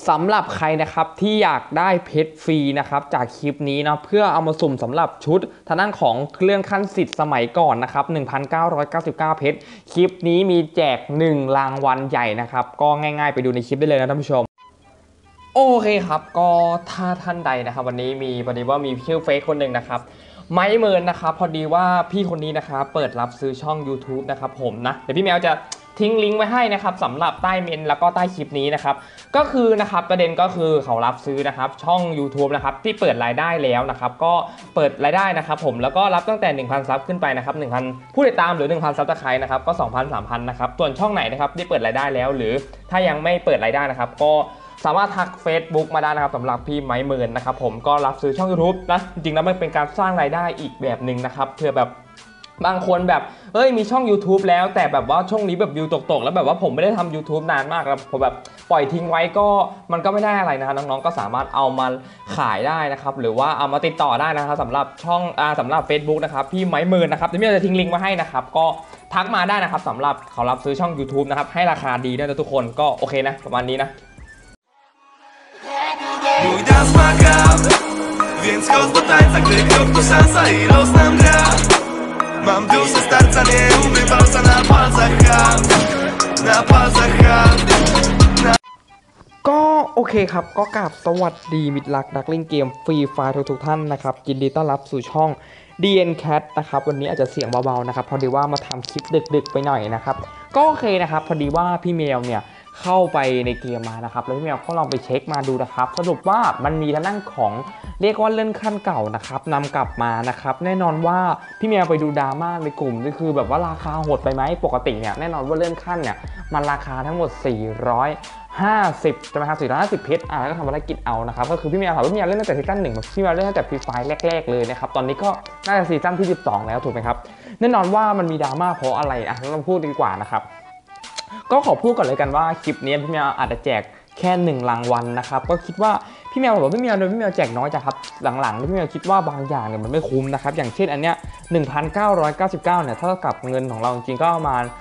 สำหรับใครนะครับที่อยากได้เพชรฟรีนะครับจากคลิปนี้นะเพื่อเอามาสุ่มสำหรับชุดทางด้านของเลื่อนขั้นสิทธิ์สมัยก่อนนะครับ 1,999 เพชรคลิปนี้มีแจก1รางวัลใหญ่นะครับก็ง่ายๆไปดูในคลิปได้เลยนะท่านผู้ชมโอเคครับก็ถ้าท่านใดนะครับวันนี้มีพอดีว่ามีชื่อเฟซคนหนึ่งนะครับไม้เมินนะครับพอดีว่าพี่คนนี้นะครับเปิดรับซื้อช่อง YouTube นะครับผมนะเดี๋ยวพี่แมวจะทิ้งลิงก์ไว้ให้นะครับสำหรับใต้เมนแล้วก็ใต้คลิปนี้นะครับก็คือนะครับประเด็นก็คือเขารับซื้อนะครับช่อง YouTube นะครับที่เปิดรายได้แล้วนะครับก็เปิดรายได้นะครับผมแล้วก็รับตั้งแต่ 1,000 ซับขึ้นไปนะครับ 1,000 ผู้ติดตามหรือ 1,000 ซับสไครต์นะครับก็ 2,000 3,000 นะครับส่วนช่องไหนนะครับที่เปิดรายได้แล้วหรือถ้ายังไม่เปิดรายได้นะครับก็สามารถทัก Facebook มาได้นะครับสำหรับพี่ไม้เมินนะครับผมก็รับซื้อช่อง YouTube นะจริงๆแล้วมันเป็นการสร้างรายได้อีกแบบหนึ่งนะครับเพื่อแบบบางคนแบบมีช่อง YouTube แล้วแต่แบบว่าช่วงนี้แบบวิวตกแล้วแบบว่าผมไม่ได้ทำ YouTube นานมากแล้วผมแบบปล่อยทิ้งไว้ก็มันก็ไม่ได้อะไรนะครับน้องๆก็สามารถเอามาขายได้นะครับหรือว่าเอามาติดต่อได้นะครับสำหรับช่องสำหรับ Facebook นะครับพี่ไม้เมินนะครับเดี๋ยวพี่จะทิ้งลิงก์มาให้นะครับก็ทักมาได้นะครับสำหรับเขารับซื้อช่อง YouTube นะครับให้ราคาดีด้วยนะทุกคนก็โอเคนะประมาณนี้นะ Mój dans ma gram, więc chodź do tańca, gdy krok to szansa i los nam gra. Mam duszę starca, nie umiem walca na palcach hand, na palcach hand. ก็โอเคครับก็กราบสวัสดีมิตรรักนักเล่นเกมฟรีไฟร์ทุกท่านนะครับยินดีต้อนรับสู่ช่อง DN Cat นะครับวันนี้อาจจะเสียงเบาๆนะครับพอดีว่ามาทำคลิปดึกๆไปหน่อยนะครับก็โอเคนะครับพอดีว่าพี่เมลเนี่ยเข้าไปในเกมมานะครับแล้วพี่เมลก็ลองไปเช็คมาดูนะครับสรุปว่ามันมีทางด้านของเรียกว่าเลื่อนขั้นเก่านะครับนำกลับมานะครับแน่นอนว่าพี่เมลไปดูดราม่าในกลุ่มก็คือแบบว่าราคาโหดไปไหมปกติเนี่ยแน่นอนว่าเลื่อนขั้นเนี่ยมันราคาทั้งหมด450ใช่ไหมครับ450เพชรแล้วก็ทำภารกิจเอานะครับก็คือพี่เมลถามว่าพี่เมลเล่นตั้งแต่ซีซั่น1พี่เมลเล่นตั้งแต่ฟรีไฟล์แรกๆเลยนะครับตอนนี้ก็น่าจะซีซั่นที่12แล้วถูกไหมครับแน่นอนว่ามันมีดราม่าเพราะอะไรเราพูดดีกว่านะครับก็ขอพูดก่อนเลยกันว่าคลิปนี้พี่เมลอาจจะแจกแค่1รางวัลนะครับก็คิดว่าพี่เมลบอกว่าพี่เมลแจกน้อยจังครับหลังๆพี่เมลคิดว่าบางอย่างเนี่ยมันไม่คุ้มนะครับอย่างเช่นอันเนี้ย 1,999 เนี่ยเท่ากับเงินของเราจริงๆก็ประมาณ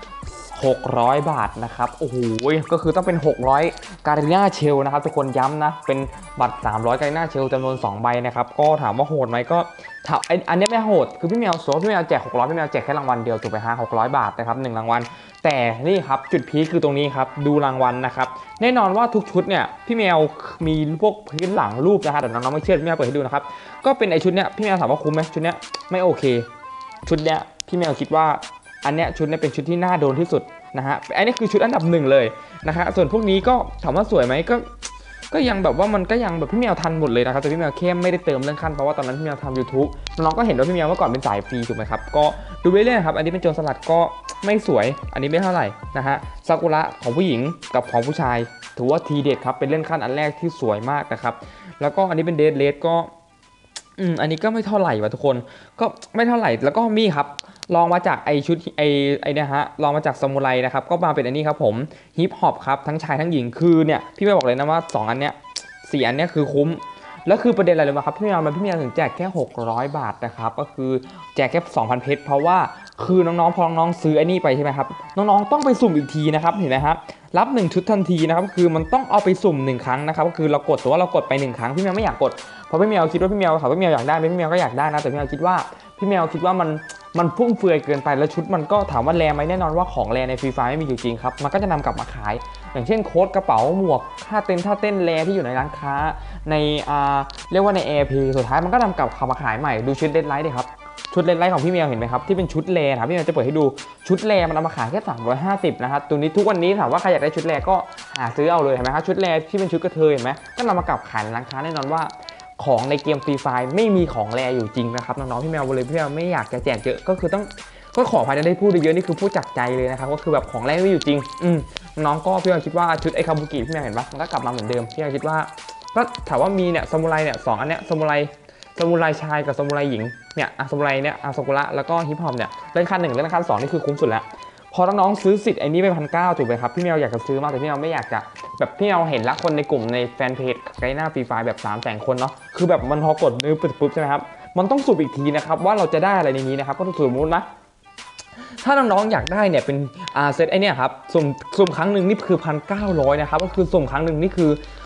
600 บาทนะครับโอ้โหก็คือต้องเป็น600การีน่าเชลนะครับทุกคนย้ำนะเป็นบัตร300การีน่าเชลจำนวน2ใบนะครับก็ถามว่าโหดไหมก็ถามอันนี้ไม่โหดคือพี่เมลสมมติพี่เมลแจก600พี่เมลแจกแค่รางวัลเดียวถูกไหมฮะ600 บาทนะครับ1รางวัลแต่นี่ครับจุดพีคคือตรงนี้ครับดูรางวัลนะครับแน่นอนว่าทุกชุดเนี่ยพี่เมลมีพวกพื้นหลังรูปนะครับแต่น้องๆไม่เชื่อพี่เมลเปิดให้ดูนะครับก็เป็นไอชุดเนี้ยพี่เมลถามว่าคุ้มไหมชุดเนี้ยไม่โอเคชุดเนี้ยพี่เมลคิดว่าอันเนี้ยชุดเนี้ยเป็นชุดที่น่าโดนที่สุดนะฮะอันนี้คือชุดอันดับ1เลยนะฮะส่วนพวกนี้ก็ถามว่าสวยไหมก็ยังแบบว่ามันก็ยังแบบพี่เมลทันหมดเลยนะครับแต่พี่เมลเข้มไม่ได้เติมเรื่องขั้นเพราะว่าตอนนั้นพี่เมลทำ YouTube น้องก็เห็นว่าพี่เมลเมื่อก่อนเป็นสายฟรีถูกไหมครับก็ดูไปเรื่อยๆครับอันนี้เป็นโจรสลัดก็ไม่สวยอันนี้ไม่เท่าไหร่นะฮะซากุระของผู้หญิงกับของผู้ชายถือว่าทีเด็ดครับเป็นเรื่องขั้นอันแรกที่สวยมากนะครับแล้วก็อันนี้เป็นเดดเลสก็อันนี้ก็ไม่เท่าไหร่ว่ะทุกคนก็ไม่เท่าไหร่แล้วก็มีครับลองมาจากไอชุดไอเนี่ยฮะลองมาจากซามูไรนะครับก็มาเป็นอันนี้ครับผมฮิปฮอปครับทั้งชายทั้งหญิงคือเนี่ยพี่ไม่บอกเลยนะว่า2อันเนี้ย4อันเนี้ยคือคุ้มแล้วคือประเด็นอะไรเลยมาครับพี่เมียถึงแจกแค่600 บาทนะครับก็คือแจกแค่ 2,000 เพชรเพราะว่าคือน้องๆพอน้องๆซื้อไอ้นี่ไปใช่ไหมครับน้องๆต้องไปสุ่มอีกทีนะครับเห็นไหมครับรับ1ชุดทันทีนะครับคือมันต้องเอาไปสุ่ม1ครั้งนะครับก็คือเรากดตัวเรากดไป1ครั้งพี่เมียไม่อยากกดเพราะพี่เมียคิดว่าพี่เมียถามว่าพี่เมียอยากได้ไหมพี่เมียก็อยากได้นะแต่พี่เมียคิดว่ามันฟุ่มเฟือยเกินไปแล้วชุดมันก็ถามว่าแรไหมแน่นอนว่าของแรในฟรีไฟไม่มีอยู่จริงครับมันก็จะนำกลับมาขายอย่างเช่นโค้ดกระเป๋าหมวกท่าเต้นแรที่อยู่ในร้านค้าในเรียกว่าใน AirP สุดท้ายมันก็นำกลับมาขายใหม่ดูชุดเดดไลท์ดิครับชุดเดดไลท์ของพี่เมียเห็นไหมครับที่เป็นชุดแรครับพี่เมียจะเปิดให้ดูชุดแรมันเอามาขายแค่350นะครับตัวนี้ทุกวันนี้ถามว่าใครอยากได้ชุดแรก็หาซื้อเอาเลยเห็นไหมครับชุดแรที่เป็นชุดกระเทยเห็นไหมก็นำมากลับขายในร้านค้าแน่นอนว่าของในเกมฟรีไฟไม่มีของแรอยู่จริงนะครับน้องๆพี่เมียเลยพี่เมียไม่อยากจะแจกเยอะก็คือต้องก็ขออภัยได้พูดเยอะนี่คือพูดจากใจเลยนะครับก็คือแบบของแรไม่อยู่จริงน้องก็พี่เมียคิดว่าชุดไอคาบุกิพี่เมียเห็นปะมันก็กลับมาเหมือนเดิมพี่เมียคิดว่าก็ถามว่ามีเนี่ยซามูไรเนี่ย2อันเนี้ยซามูไรชายกับซามูไรหญิงเนี่ยซามูไรเนี่ยซากุระแล้วก็ฮิปฮอปเนี่ยเล่นขั้น1เล่นขั้น2นี่คือคุ้มสุดแล้วพอน้องๆซื้อสิทธิ์ไอ้นี้ไป1,900ถูกไหมครับพี่เมียอยากจะซื้อมากแต่พี่เมียไม่อยากจะแบบพี่เมียเห็นละคนในกลุ่มในแฟนเพจไกด์หน้าฟรีไฟแบบ300,000 คนเนาะคือแบบมันพอกดนิ้วปุ๊บใช่ไหมครับมันต้องสุ่มอีกทีนะครับว่าเราจะได้อะไรในนี้นะครับก็สมมตินะถ้าน้องๆอยากได้เนี่ยเป็นเซตไอเนี่ยครับสุ่มครั้งหนึ่งนี่คือ1,900นะครับก็คือสุ่มครั้งหนึ่งนี่คือ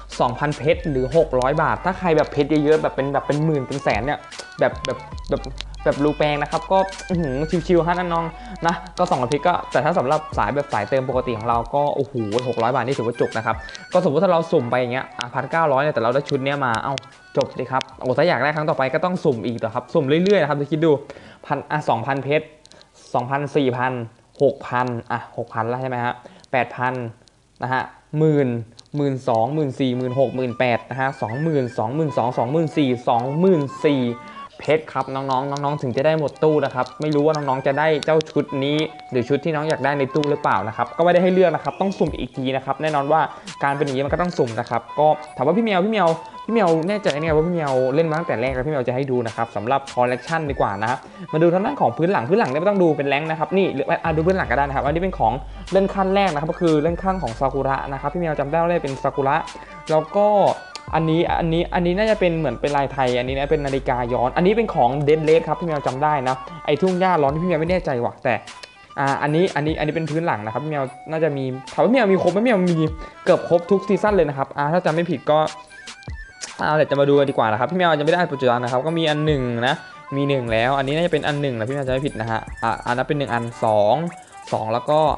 2,000 เพชรหรือ600 บาทถ้าใครแบบเพชรเยอะๆแบบเป็นหมื่นเป็นแสนเนี่ยแบบรูแปงนะครับก็ชิวๆฮะน้องๆนะก็2,000 เพชรก็แต่ถ้าสำหรับสายแบบสายเติมปกติของเราก็โอ้โห600 บาทนี่ถือว่าจุกนะครับก็สมมติถ้าเราสุ่มไปอย่างเงี้ย1,900เนี่ยแต่เราได้ชุดเนี้ยมาจบเลยครับโอ้ถ้าอยากได้ครั้งต่อไปก็ต้องสุ่มอีกต่อครับสุ่มเรื่อยๆนะครับจะคิดดู2,000 เพชร 2,000 4,000 6,000 6,000แล้วใช่ไหมฮะ8,000นะฮะ10,000 12,000 14,000 16,000 18,000นะฮะ20,000 22,000 24,000 24,000 เพชรครับน้องๆถึงจะได้หมดตู้นะครับไม่รู้ว่าน้องๆจะได้เจ้าชุดนี้หรือชุดที่น้องอยากได้ในตู้หรือเปล่านะครับก็ไม่ได้ให้เลือกนะครับต้องสุ่มอีกทีนะครับแน่นอนว่าการเป็นอย่างนี้มันก็ต้องสุ่มนะครับก็ถามว่าพี่เมียวแน่ใจเนี่ยว่าพี่เมียวเล่นมาตั้งแต่แรกแล้วพี่เมียวจะให้ดูนะครับสำหรับคอลเลกชันดีกว่านะมาดูทางด้านของพื้นหลังเนี่ยไม่ต้องดูเป็นแรงนะครับนี่ดูพื้นหลังก็ได้นะครับอันนี้เป็นของเลื่อนขั้นแรกนะครับก็คือเลื่อนขั้นของซากุระนะครับพี่เมียวจำได้ว่าเป็นซากุระแล้วก็อันนี้น่าจะเป็นเหมือนเป็นลายไทยอันนี้นะเป็นนาฬิกาย้อนอันนี้เป็นของเดนเลสครับพี่เมียวจำได้นะไอทุ่งหญ้าร้อนที่พี่เมียวไม่แน่ใจว่ะแต่อันนี้เป็นพื้นหลังนะครับพี่เมียวน่าจะมีถามว่าพี่เมียวมีครบไหมพี่เมียวมีเกือบครบทุกซีซั่นเลยนะครับถ้าจำไม่ผิดก็เดี๋ยวจะมาดูกันดีกว่านะครับพี่เมียวจะไม่ได้ปัจจุบันนะครับก็มีอันหนึ่งนะมี1แล้วอันนี้น่าจะเป็นอันหนึ่งนะพี่เมียวจะไม่ผิดนะฮะอันนั้นเป็น1อัน2แล้วก็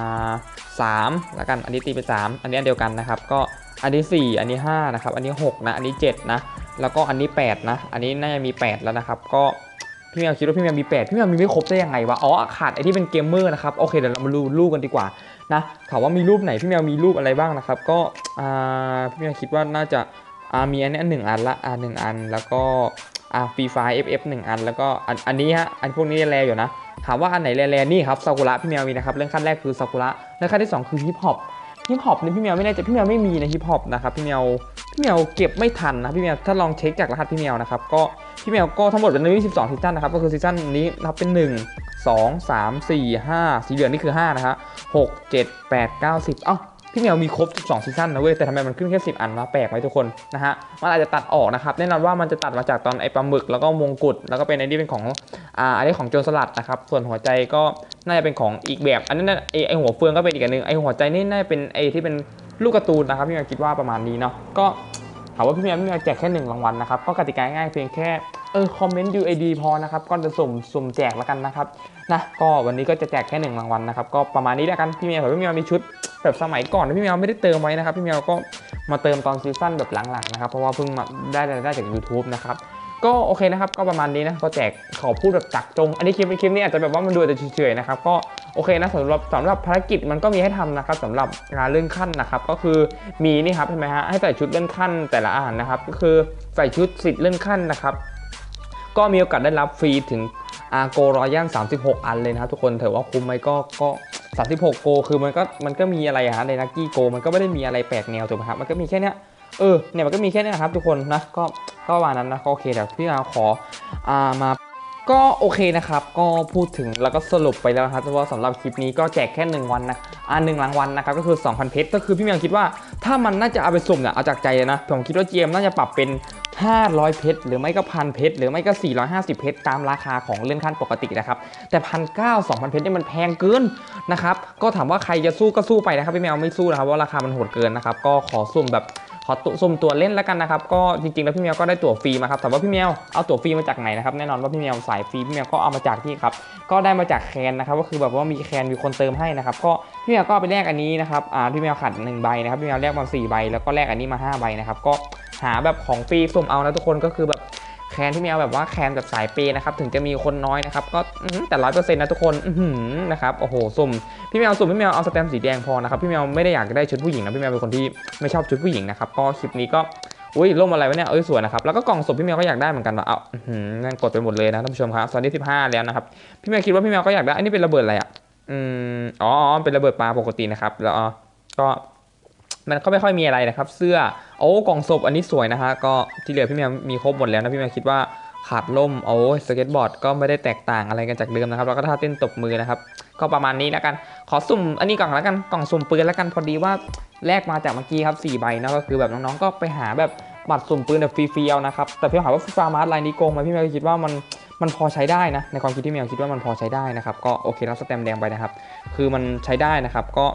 3แล้วกันอันนี้ตีไป3อันนี้อันเดียวกันนะครับก็อันนี้4อันนี้5นะครับอันนี้6นะอันนี้7นะแล้วก็อันนี้8นะอันนี้น่าจะมี8แล้วนะครับก็พี่เมียวคิดว่าพี่เมียวมี8พี่เมียวมีไม่ครบได้ยังไงวะขาดไอที่เป็นเกมเมอร์นะครับโอเคเดี๋ยวเรามาดูรูปกันดีกว่านะถามว่ามีรูปไหนพี่เมียวมีรูปอะไรบ้างนะครับก็พี่เมียวคิดว่าน่าจะมีอันนี้1 อันละ1 อันแล้วก็ฟรีไฟล์ FF 1 อันแล้วก็อันนี้ฮะอันพวกนี้แรอยู่นะถามว่าอันไหนแรนี่ครับซากุระพี่เมียวมีนะครับเรื่องขั้นแรกคือซากุระเรื่องขั้นที่2คือฮิปฮอปนี่พี่เมียวไม่แน่ใจพี่เมียวไม่มีในฮิปฮอปนะครับพี่เมียวเก็บไม่ทันนะพี่เมียวถ้าลองเช็คจากรหัสพี่เมียวนะครับก็พี่เมียวก็ทั้งหมดเป็น12ซีซั่นนะครับก็คือซีซั่นนี้นับเป็น1 2 3 4 5สีเหลืองนี่คือ5นะฮะ6 7 8 9 10พี่เมียวมีครบ12ซีซั่นนะเว้ยแต่ทำไมมันขึ้นแค่10 อันวะแปลกไหมทุกคนนะฮะมันอาจจะตัดออกนะครับแน่นอนว่ามันจะตัดมาจากตอนไอ้ปลาหมึกแล้วก็มงกุฎแล้วก็เป็นไอ้นี่เป็นของอันนี้ของโจรสลัดนะครับส่วนหัวใจก็น่าจะเป็นของอีกแบบอันนั้นไอ้หัวเฟืองก็เป็นอีกอันนึงไอ้หัวใจนี่น่าจะเป็นไอ้ที่เป็นลูกการ์ตูนนะครับพี่เมียวคิดว่าประมาณนี้เนาะก็ถามว่าพี่เมียวแจกแค่1 รางวัลนะครับก็กติกาง่ายเพียงแค่คอมเมนต์ UID พอนะครับก็จะสุ่มแจกแล้วกันนะครับนะก็วันนี้ก็จะแจกแค่1 รางวัลนะครับก็ประมาณนี้แล้วกันพี่เมียวมีชุดแบบสมัยก่อนพี่เมียวไม่ได้เติมไว้นะครับพี่เมียวก็มาเติมตอนซีซั่นแบบหลังๆนะครับเพราะว่าเพิ่งมาได้จาก YouTube นะครับก็โอเคนะครับก็ประมาณนี้นะก็แจกขอพูดแบบจักจงอันนี้คลิปนี้อาจจะแบบว่ามันดูแต่เฉยๆนะครับก็โอเคนะสำหรับภารกิจมันก็มีให้ทำนะครับสำหรับงานเลื่อนขั้นนะครับก็คือมีนี่ครับเห็นไหมฮะให้ใส่ชุดเลื่อนขั้นแต่ละอันนะครับก็คือใส่ชุดสิทธิ์เลื่อนขั้นนะครับก็มีโอกาสได้รับฟรีถึงโกรอยัล36 อันเลยนะครับทุกคนถือว่าคุ้มไหมก็36 โกคือมันก็มีอะไรฮะในนักกี้โกมันก็ไม่ได้มีอะไรแปลกแนวถูกไหมครับมันก็มีแค่เนี้ยเนี่ยมันก็มีแค่นี้นะครับทุกคนนะก็ประมาณนั้นนะก็โอเคเดี๋ยวพี่ขอมาก็โอเคนะครับก็พูดถึงแล้วก็สรุปไปแล้วครับว่าสำหรับคลิปนี้ก็แจกแค่1 วันนะ1 รางวัลนะครับก็คือ 2,000 เพชรก็คือพี่เมียคิดว่าถ้ามันน่าจะเอาไปสุ่มเนี่ยเอาจากใจเลยนะผมคิดว่า GM น่าจะปรับเป็น500 เพชรหรือไม่ก็1,000 เพชรหรือไม่ก็450 เพชรตามราคาของเลื่อนขั้นปกตินะครับแต่1,900 2,000 เพชรนี่มันแพงเกินนะครับก็ถามว่าใครจะสู้ก็สู้ไปนะครับพี่เมียไม่สู้นะครับว่าราคามันโหดเกินนะครับก็ขอสุ่มตัวเล่นแล้วกันนะครับก็จริงๆแล้วพี่เมียวก็ได้ตั๋วฟรีมาครับแต่ว่าพี่เมียวเอาตั๋วฟรีมาจากไหนนะครับแน่นอนว่าพี่เมียวสายฟรีพี่เมียวก็เอามาจากที่ครับก็ได้มาจากแคนนะครับก็คือแบบว่ามีแคนมีคนเติมให้นะครับก็พี่เมียวก็ไปแลกอันนี้นะครับพี่เมียวขัด1 ใบนะครับพี่เมียวแลกมา4 ใบแล้วก็แลกอันนี้มา5 ใบนะครับก็หาแบบของฟรีสุ่มเอานะทุกคนก็คือแบบแคนที่มีเอาแบบว่าแคนแบบสายเปย์นะครับถึงจะมีคนน้อยนะครับก็แต่100%นะทุกคนนะครับโอ้โหสุ่มพี่แมวสุ่มพี่แมวเอาสแตมป์สีแดงพอนะครับพี่แมวไม่ได้อยากได้ชุดผู้หญิงนะพี่แมวเป็นคนที่ไม่ชอบชุดผู้หญิงนะครับก็คลิปนี้ก็ร่มอะไรวะเนี่ยสวยนะครับแล้วก็กล่องสุ่มพี่แมวก็อยากได้เหมือนกันว่ะนั่นกดไปหมดเลยนะท่านผู้ชมครับตอนที่15แล้วนะครับพี่แมวคิดว่าพี่แมวก็อยากได้อันนี้เป็นระเบิดอะไรเป็นระเบิดปลาปกตินะครับแล้วก็มันก็ไม่ค่อยมีอะไรนะครับเสื้อกล่องศพอันนี้สวยนะฮะก็ที่เหลือพี่แมวมีครบหมดแล้วนะพี่แมวคิดว่าขาดล่มสเก็ตบอร์ดก็ไม่ได้แตกต่างอะไรกันจากเดิมนะครับแล้วก็ท่าเต้นตบมือนะครับก็ประมาณนี้แล้วกันขอสุ่มอันนี้ก่อนแล้วกันกล่องสุ่มปืนแล้วกันพอดีว่าแลกมาจากเมื่อกี้ครับ4 ใบนะก็คือแบบน้องๆก็ไปหาแบบบัตรสุ่มปืนแบบฟรีๆเอานะครับแต่พี่ถามว่าฟาร์มาร์สไลน์นี้โกงไหมพี่แมวคิดว่ามันพอใช้ได้นะในความคิดที่แมวคิดว่ามันพอใช้ได้นะครับก็โอเครับสแตมป์แดงไปนะครับคือมันใช้ได้นะครับก็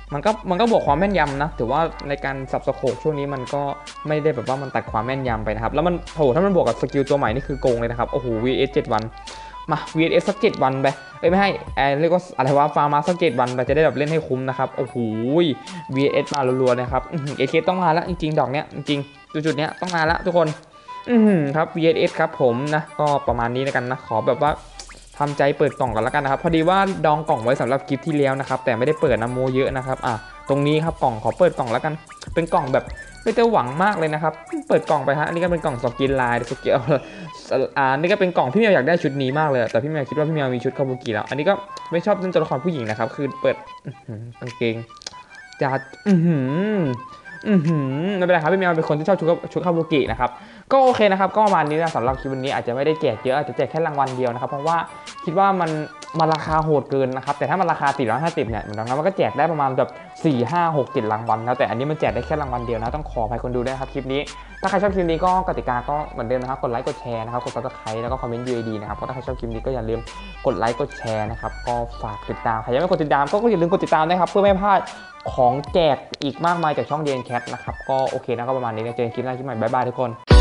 มันก็บวกความแม่นยำนะถือว่าในการสับสโคปช่วงนี้มันก็ไม่ได้แบบว่ามันตัดความแม่นยำไปนะครับแล้วมันโหถ้ามันบวกกับสกิลตัวใหม่นี่คือโกงเลยนะครับโอ้โห VS 7 วันมา VS สัก7 วันไปไม่ให้เรียกว่าอะไรวะฟาร์มาสัก7 วันไปจะได้แบบเล่นให้คุ้มนะครับโอ้โห VS มารัวๆนะครับเอเคต้องมาแล้วจริงๆดอกเนี้ยจริงๆจุดๆเนี้ยต้องมาแล้วทุกคนครับ VS ครับผมนะก็ประมาณนี้แล้วกันนะขอแบบว่าทำใจเปิดกล่องก่อนแล้วกันนะครับพอดีว่าดองกล่องไว้สำหรับคลิปที่แล้วนะครับแต่ไม่ได้เปิดนะโมเยอะนะครับตรงนี้ครับกล่องขอเปิดกล่องแล้วกันเป็นกล่องแบบไม่ได้หวังมากเลยนะครับเปิดกล่องไปฮะอันนี้ก็เป็นกล่องสกินลายสกิลนี่ก็เป็นกล่องพี่เมียวอยากได้ชุดนี้มากเลยแต่พี่เมียวคิดว่าพี่เมียวมีชุดคาบุกิแล้วอันนี้ก็ไม่ชอบเล่นตัวละครผู้หญิงนะครับคือเปิดกางเกงจะไม่เป็นไรครับพี่เมียวเป็นคนที่ชอบชุดคาบุกินะครับก็โอเคนะครับก็ประมาณนี้นะสำหรับคลิปวันนี้อาจจะไม่ได้แจกเยอะอาจจะแจกแค่รางวัลเดียวนะครับเพราะว่าคิดว่ามันราคาโหดเกินนะครับแต่ถ้ามันราคา450เนี่ยเหมือนกันมันก็แจกได้ประมาณแบบ4 5 6 7รางวัลนะแต่อันนี้มันแจกได้แค่รางวัลเดียวนะต้องขออภัยคนดูด้วยครับคลิปนี้ถ้าใครชอบคลิปนี้ก็กติกาก็เหมือนเดิมนะครับกดไลค์กดแชร์นะครับกด Subscribe แล้วก็คอมเมนต์ UID นะครับก็ถ้าใครชอบคลิปนี้ก็อย่าลืมกดไลค์กดแชร์นะครับก็ฝากติดตามใครยังไม่กดติดตามก็อย่าลืมกดติดตามนะครับเพื่อไม่พลาดของแจกอีกมากมายจากช่อง DN Cat นะครับก็โอเคนะก็ประมาณนี้นะเจอกันคลิปหน้าคลิปใหม่บ๊ายบายทุกคน